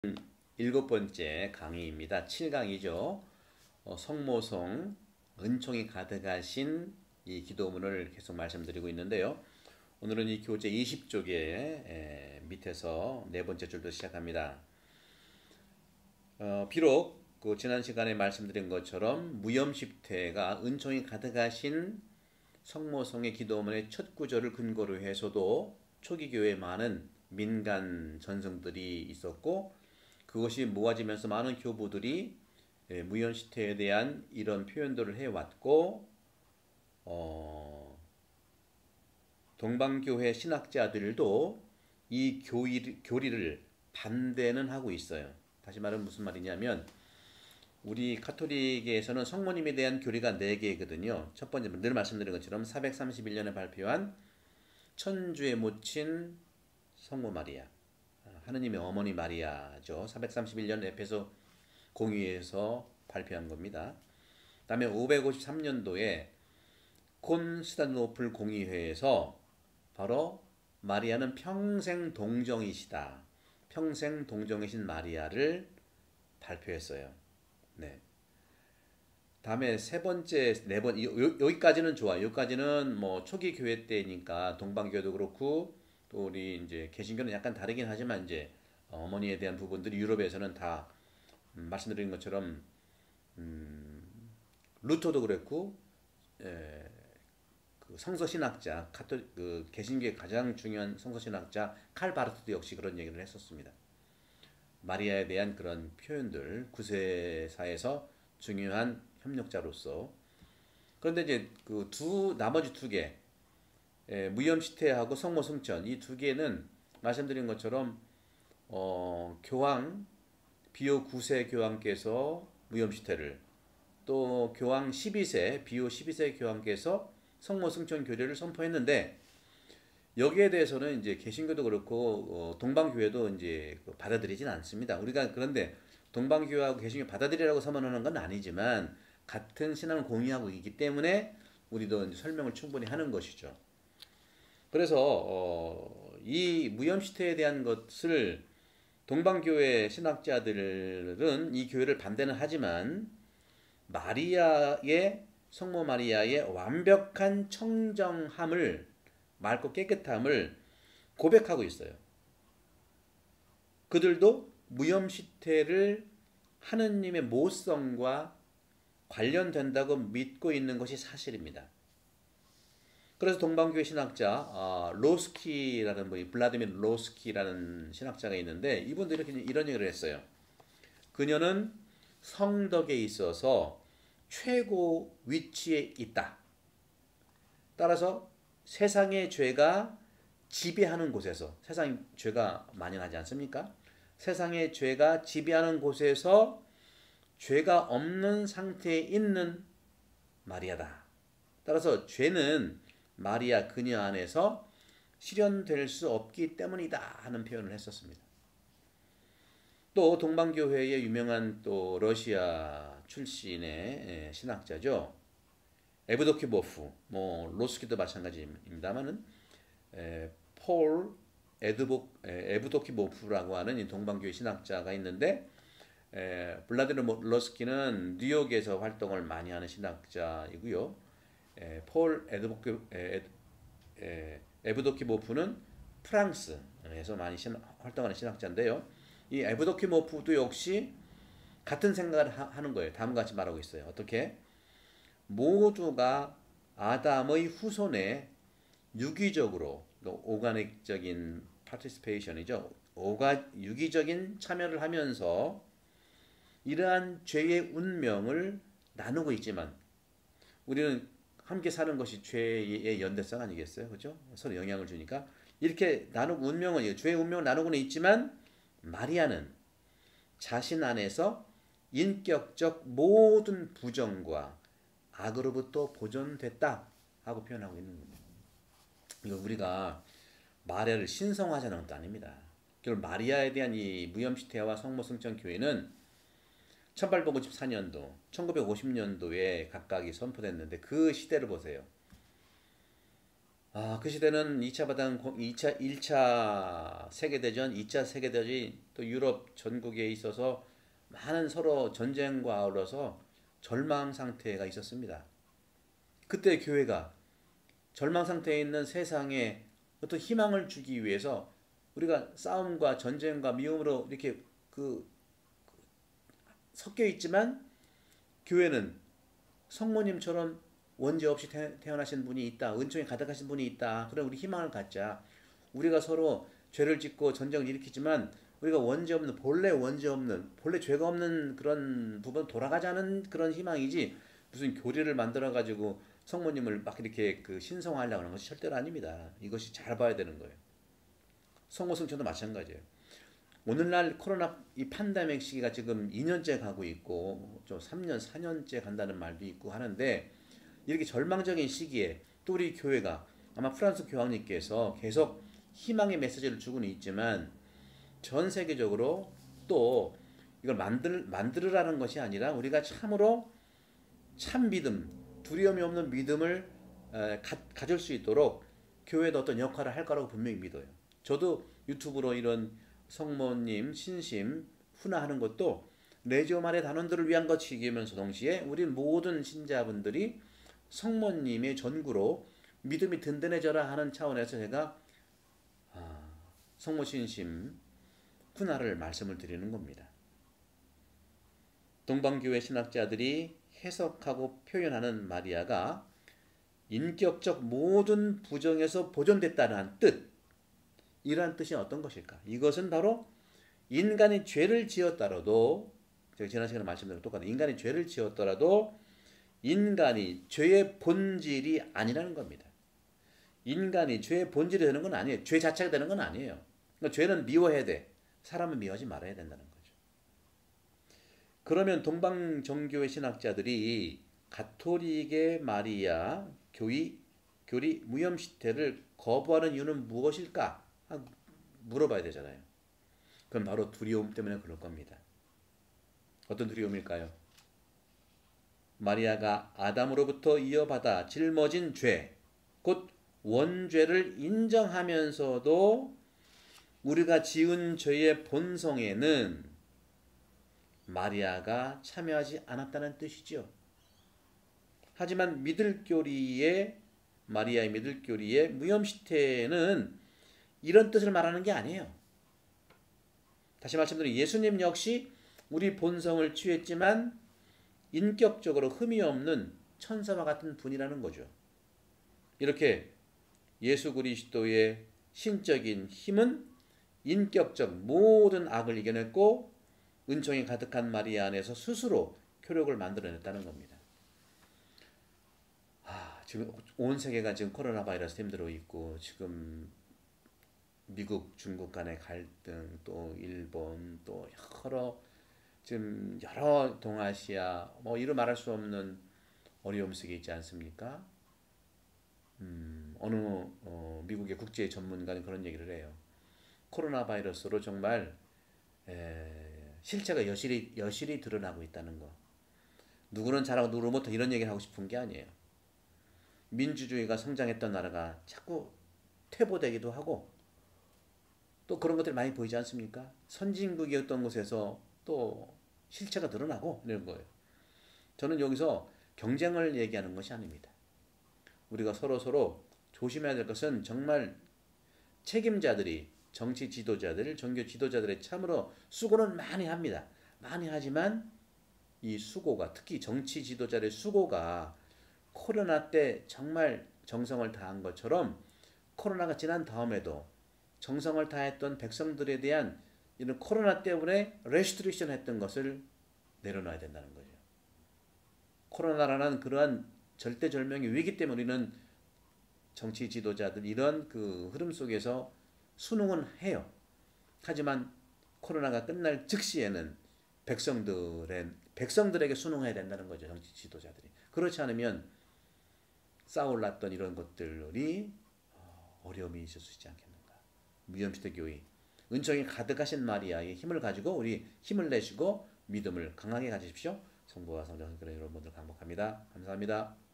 일곱 번째 강의입니다. 7강이죠. 성모성, 은총이 가득하신 이 기도문을 계속 말씀드리고 있는데요. 오늘은 이 교재 20쪽에 밑에서 네 번째 줄도 시작합니다. 비록 그 지난 시간에 말씀드린 것처럼 무염십태가 은총이 가득하신 성모성의 기도문의 첫 구절을 근거로 해서도 초기 교회에 많은 민간 전승들이 있었고, 그것이 모아지면서 많은 교부들이 무염시태에 대한 이런 표현들을 해왔고, 동방교회 신학자들도 이 교리를 반대는 하고 있어요. 다시 말하면 무슨 말이냐면, 우리 카톨릭에서는 성모님에 대한 교리가 4개거든요. 첫 번째, 늘 말씀드린 것처럼 431년에 발표한 천주의 모친 성모 마리아, 하느님의 어머니 마리아죠. 431년 에페소 공의회에서 발표한 겁니다. 그 다음에 553년도에 콘스탄티노플 공의회에서 바로 마리아는 평생 동정이시다, 평생 동정이신 마리아를 발표했어요. 네. 다음에 세 번째, 네 번, 여기까지는 좋아요. 여기까지는 뭐 초기 교회 때니까 동방교회도 그렇고 또 우리 이제 개신교는 약간 다르긴 하지만 이제 어머니에 대한 부분들이 유럽에서는 다 말씀드린 것처럼 루터도 그랬고, 그 성서 신학자 그 개신교의 가장 중요한 성서 신학자 칼 바르트도 역시 그런 얘기를 했었습니다. 마리아에 대한 그런 표현들, 구세사에서 중요한 협력자로서. 그런데 이제 그 나머지 두 개, 무염시태하고 성모승천, 이 두 개는 말씀드린 것처럼 교황 비오 9세 교황께서 무염시태를, 또 교황 12세 비오 12세 교황께서 성모승천 교리를 선포했는데, 여기에 대해서는 이제 개신교도 그렇고 동방교회도 이제 받아들이진 않습니다. 우리가 그런데 동방교회하고 개신교 받아들이라고 서문하는 건 아니지만 같은 신앙을 공유하고 있기 때문에 우리도 이제 설명을 충분히 하는 것이죠. 그래서 이 무염시태에 대한 것을 동방교회 신학자들은 이 교회를 반대는 하지만 마리아의, 성모 마리아의 완벽한 청정함을, 맑고 깨끗함을 고백하고 있어요. 그들도 무염시태를 하느님의 모성과 관련된다고 믿고 있는 것이 사실입니다. 그래서 동방교회 신학자 로스키라는 분이, 블라디미르 로스키라는 신학자가 있는데, 이분도 이런 얘기를 했어요. 그녀는 성덕에 있어서 최고 위치에 있다. 따라서 세상의 죄가 지배하는 곳에서, 세상에 죄가 만연하지 않습니까? 세상의 죄가 지배하는 곳에서 죄가 없는 상태에 있는 마리아다. 따라서 죄는 마리아 그녀 안에서 실현될 수 없기 때문이다 하는 표현을 했었습니다. 또 동방교회의 유명한 또 러시아 출신의 신학자죠. 에브도키모프, 뭐 로스키도 마찬가지입니다만은 폴 에브도키모프라고 하는 이 동방교회 신학자가 있는데, 블라디미르 로스키는 뉴욕에서 활동을 많이 하는 신학자이고요. 폴 에브도키모프는 프랑스에서 많이 활동하는 신학자인데요. 이 에브도키모프도 역시 같은 생각을 하는 거예요. 다음과 같이 말하고 있어요. 어떻게? 모두가 아담의 후손에 유기적으로, 오가닉적인 파티시페이션이죠. 유기적인 참여를 하면서 이러한 죄의 운명을 나누고 있지만, 우리는 함께 사는 것이 죄의 연대성 아니겠어요? 그죠? 서로 영향을 주니까 이렇게 나누고 죄의 운명을 나누고는 있지만, 마리아는 자신 안에서 인격적 모든 부정과 악으로부터 보존됐다 하고 표현하고 있는 겁니다. 이거 우리가 마리아를 신성화하자는 것도 아닙니다. 결국 마리아에 대한 이 무염시태와 성모승천 교회는 1854년도, 1950년도에 각각이 선포됐는데, 그 시대를 보세요. 그 시대는 2차 바단 2차 1차 세계대전, 2차 세계대전이 또 유럽 전국에 있어서 많은 서로 전쟁과 아울러서 절망 상태가 있었습니다. 그때 교회가 절망 상태에 있는 세상에 어떤 희망을 주기 위해서 우리가 싸움과 전쟁과 미움으로 이렇게 그 섞여 있지만 교회는 성모님처럼 원죄 없이 태어나신 분이 있다. 은총이 가득하신 분이 있다. 그럼 우리 희망을 갖자. 우리가 서로 죄를 짓고 전쟁을 일으키지만 우리가 원죄 없는 본래 원죄 없는 본래 죄가 없는 그런 부분 돌아가자는 그런 희망이지 무슨 교리를 만들어 가지고 성모님을 막 이렇게 그 신성하려고 하는 것이 절대로 아닙니다. 이것이 잘 봐야 되는 거예요. 성모 성천도 마찬가지예요. 오늘날 코로나 이 팬데믹 시기가 지금 2년째 가고 있고 좀 3년, 4년째 간다는 말도 있고 하는데 이렇게 절망적인 시기에 또 우리 교회가 아마 프랑스 교황님께서 계속 희망의 메시지를 주고는 있지만 전 세계적으로 또 이걸 만들으라는 것이 아니라 우리가 참으로 참 믿음, 두려움이 없는 믿음을 가질 수 있도록 교회도 어떤 역할을 할 거라고 분명히 믿어요. 저도 유튜브로 이런 성모님 신심 훈화하는 것도 레지오 말의 단원들을 위한 것이면서 동시에 우리 모든 신자분들이 성모님의 전구로 믿음이 든든해져라 하는 차원에서 제가 성모 신심 훈화를 말씀을 드리는 겁니다. 동방교회 신학자들이 해석하고 표현하는 마리아가 인격적 모든 부정에서 보존됐다는 뜻, 이러한 뜻이 어떤 것일까? 이것은 바로 인간이 죄를 지었더라도 제가 지난 시간에 말씀드린 똑같아요. 인간이 죄를 지었더라도 인간이 죄의 본질이 아니라는 겁니다. 인간이 죄의 본질이 되는 건 아니에요. 죄 자체가 되는 건 아니에요. 그러니까 죄는 미워해야 돼. 사람은 미워하지 말아야 된다는 거죠. 그러면 동방정교회 신학자들이 가톨릭의 마리아 교리 무염시태를 거부하는 이유는 무엇일까? 물어봐야 되잖아요. 그건 바로 두려움 때문에 그럴 겁니다. 어떤 두려움일까요? 마리아가 아담으로부터 이어받아 짊어진 죄, 곧 원죄를 인정하면서도 우리가 지은 죄의 본성에는 마리아가 참여하지 않았다는 뜻이죠. 하지만 마리아의 미들교리의 무염시태는 이런 뜻을 말하는 게 아니에요. 다시 말씀드리면 예수님 역시 우리 본성을 취했지만 인격적으로 흠이 없는 천사와 같은 분이라는 거죠. 이렇게 예수 그리스도의 신적인 힘은 인격적 모든 악을 이겨냈고 은총이 가득한 마리아 안에서 스스로 표력을 만들어냈다는 겁니다. 지금 온 세계가 지금 코로나 바이러스 힘들어 있고 지금 미국, 중국 간의 갈등, 또 일본, 또 지금 여러 동아시아 이루 말할 수 없는 어려움 속에 있지 않습니까? 어느 미국의 국제 전문가는 그런 얘기를 해요. 코로나 바이러스로 정말 실체가 여실히 드러나고 있다는 거. 누구는 잘하고 누구는 못하고 이런 얘기를 하고 싶은 게 아니에요. 민주주의가 성장했던 나라가 자꾸 퇴보되기도 하고 또 그런 것들이 많이 보이지 않습니까? 선진국이었던 곳에서 또 실체가 드러나고 이런 거예요. 저는 여기서 경쟁을 얘기하는 것이 아닙니다. 우리가 서로 조심해야 될 것은 정말 책임자들이 정치 지도자들, 종교 지도자들의 참으로 수고는 많이 합니다. 많이 하지만 이 수고가 특히 정치 지도자의 수고가 코로나 때 정말 정성을 다한 것처럼 코로나가 지난 다음에도 정성을 다했던 백성들에 대한 이런 코로나 때문에 레스트릭션 했던 것을 내려놔야 된다는 거죠. 코로나라는 그러한 절대절명의 위기 때문에 우리는 정치 지도자들 이런 그 흐름 속에서 순응은 해요. 하지만 코로나가 끝날 즉시에는 백성들에게 순응해야 된다는 거죠. 정치 지도자들이. 그렇지 않으면 쌓아올랐던 이런 것들이 어려움이 있을 수 있지 않겠는가. 무염시대 교회 은총이 가득하신 마리아의 힘을 가지고 우리 힘을 내시고 믿음을 강하게 가지십시오. 성부와 성자 성령의 여러분들 강복합니다. 감사합니다.